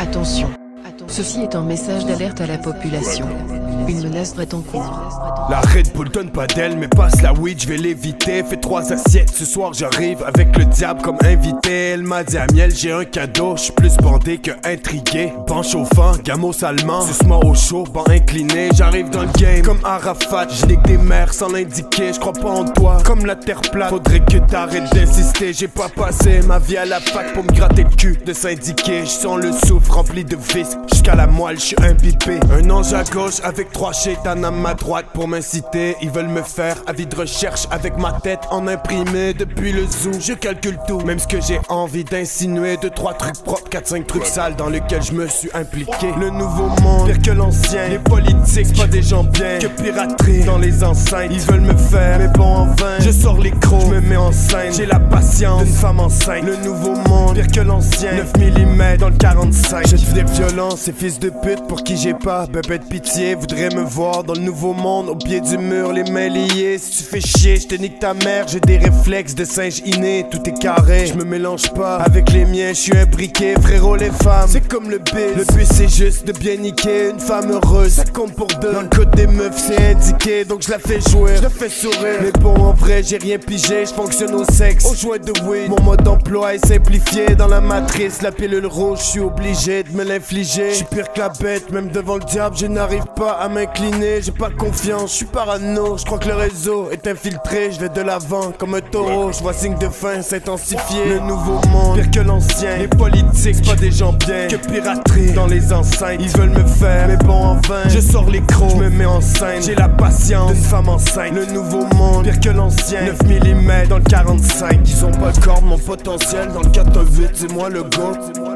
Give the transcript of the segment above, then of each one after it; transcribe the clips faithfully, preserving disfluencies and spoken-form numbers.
Attention. Ceci est un message d'alerte à la population. Une menace est en cours. La Red Bull donne pas d'aile, mais passe la weed, je vais l'éviter. Fais trois assiettes, ce soir j'arrive avec le diable comme invité. Elle m'a dit à miel, j'ai un cadeau, je suis plus bandé que intrigué. Banc chauffant, gamos allemand, suce-moi au chaud, banc incliné. J'arrive dans le game comme Arafat, je nique des mères sans l'indiquer. Je crois pas en toi, comme la terre plate. Faudrait que t'arrêtes d'insister, j'ai pas passé ma vie à la fac pour me gratter le cul de syndiquer. Je sens le souffle rempli de vis, jusqu'à la moelle, je suis imbibé. Un ange à gauche avec trois chétanes à ma droite pour m'inciter. Ils veulent me faire avis de recherche avec ma tête en imprimé. Depuis le zoo, je calcule tout, même ce que j'ai envie d'insinuer. Deux, trois trucs propres, quatre, cinq trucs sales dans lesquels je me suis impliqué. Le nouveau monde, pire que l'ancien. Les politiques, pas des gens bien, que piraterie dans les enceintes. Ils veulent me faire, mais bon en vain. Je sors les crocs, je me mets en scène. J'ai la patience d'une femme enceinte. Le nouveau monde, pire que l'ancien. neuf millimètres dans le quarante-cinq. Je devenir violent, ces fils de pute pour qui j'ai pas bébé de pitié. Voudrais me voir dans le nouveau monde, au pied du mur, les mains liées. Si tu fais chier, je te nique ta mère. J'ai des réflexes de singe inné, tout est carré. Je me mélange pas avec les miens, je suis imbriqué. Frérot, les femmes, c'est comme le biz. Le but c'est juste de bien niquer une femme heureuse, ça compte pour deux. Dans le code des meufs c'est indiqué, donc je la fais jouer, je la fais sourire. Mais bon en vrai j'ai rien pigé, je fonctionne au sexe, au joint de weed. Mon mode d'emploi est simplifié dans la matrice. La pilule rouge, je suis obligé de me l'infliger. Je suis pire que la bête, même devant le diable je n'arrive pas à m'incliner. J'ai pas confiance, je suis parano, je crois que le réseau est infiltré. Je vais de l'avant comme un taureau, je vois signe de fin s'intensifier. Le nouveau monde, pire que l'ancien. Les politiques, pas des gens bien, que piraterie dans les enceintes. Ils veulent me faire, mais bon en vain. Je sors les crocs, je me mets en scène. J'ai la patience d'une femme enceinte. Le nouveau monde, pire que l'ancien. neuf millimètres dans le quarante-cinq. Ils ont pas le corps de mon potentiel. Dans le quatre-huit, c'est moi le go.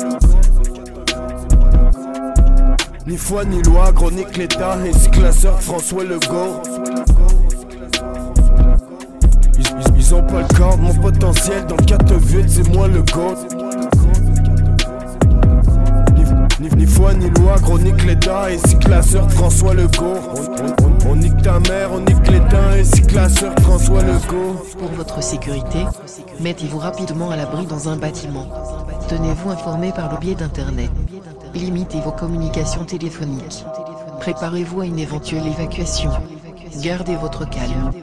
Ni foi ni loi, chronique l'état, ainsi que la sœur François Legault. Ils, ils, ils ont pas le corps de mon potentiel, dans le quatre-huit, c'est moi le go. Ni, ni, ni foi ni loi, chronique l'état, ainsi que la sœur François Legault. On, on, on nique ta mère, on nique l'état, ainsi que la sœur François Legault. Pour votre sécurité, mettez-vous rapidement à l'abri dans un bâtiment. Tenez-vous informé par le biais d'internet. Limitez vos communications téléphoniques. Préparez-vous à une éventuelle évacuation. Gardez votre calme.